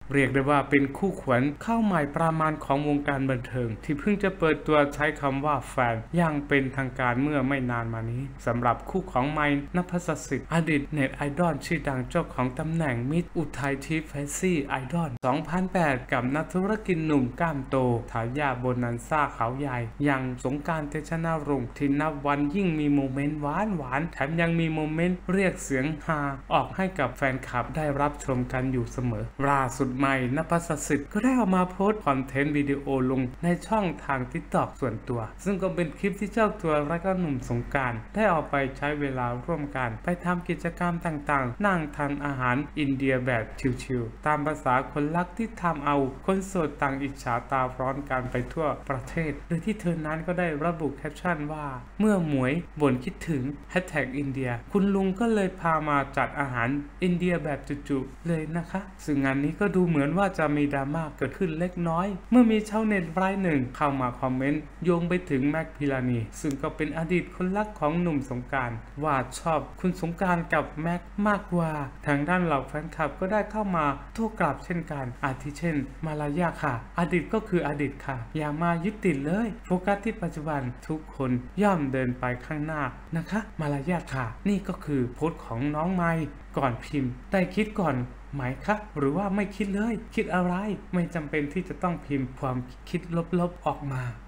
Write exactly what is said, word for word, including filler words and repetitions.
เรียกได้ว่าเป็นคู่ขวัญข้าวใหม่ประมาณของวงการบันเทิงที่เพิ่งจะเปิดตัวใช้คำว่าแฟนอย่างเป็นทางการเมื่อไม่นานมานี้สำหรับคู่ของไมค์ ณภัสสิทธิ์อดีตเน็ตไอดอลชื่อดังเจ้าของตำแหน่งมิสอุทัยทิพย์แฟซี่ไอดอลสองพันแปดกับนักธุรกิจหนุ่มกล้ามโตทายาทโบนันซ่าเขาใหญ่อย่างสงกรานต์ เตชะนรงค์ที่นับวันยิ่งมีโมเมนต์หวานหวานแถมยังมีโมเมนต์เรียกเสียงฮาออกให้กับแฟนคลับได้รับชมกันอยู่เสมอล่าสุดใหม่ ณภัสสิทธิ์ก็ได้ออกมาโพสต์คอนเทนต์วิดีโอลงในช่องทาง ติ๊กต็อก ส่วนตัวซึ่งก็เป็นคลิปที่เจ้าตัวและก็หนุ่มสงกรานต์ได้ออกไปใช้เวลาร่วมกันไปทำกิจกรรมต่างๆนั่งทานอาหารอินเดียแบบชิลๆตามภาษาคนรักที่ทำเอาคนโสดต่างอิจฉาตาร้อนกันไปทั่วประเทศโดยที่เธอนั้นก็ได้ระบุแคปชั่นว่าเมื่อหมวยบ่นคิดถึงแฮชแท็กอินเดียคุณลุงก็เลยพามาจัดอาหารอินเดียแบบจุๆเลยนะคะซึ่งงานนี้ก็ดูเหมือนว่าจะมีดราม่าเกิดขึ้นเล็กน้อยเมื่อมีชาวเน็ตรายหนึ่งเข้ามาคอมเมนต์โยงไปถึงแม็กพิลานีซึ่งก็เป็นอดีตคนรักของหนุ่มสงกรานต์ว่าชอบคุณสงกรานต์กับแม็กมากกว่าทางด้านเหล่าแฟนคลับก็ได้เข้ามาโต้กลับเช่นกันอาทิเช่นมาลายาค่ะอดีตก็คืออดีตค่ะอย่ามายึดติดเลยโฟกัสที่ปัจจุบันทุกคนย่อมเดินไปข้างหน้านะคะมาลายาค่ะนี่ก็คือโพสต์ของน้องไมค์ก่อนพิมพ์ได้คิดก่อนไหมคะหรือว่าไม่คิดเลยคิดอะไรไม่จำเป็นที่จะต้องพิมพ์ความคิดลบๆออกมา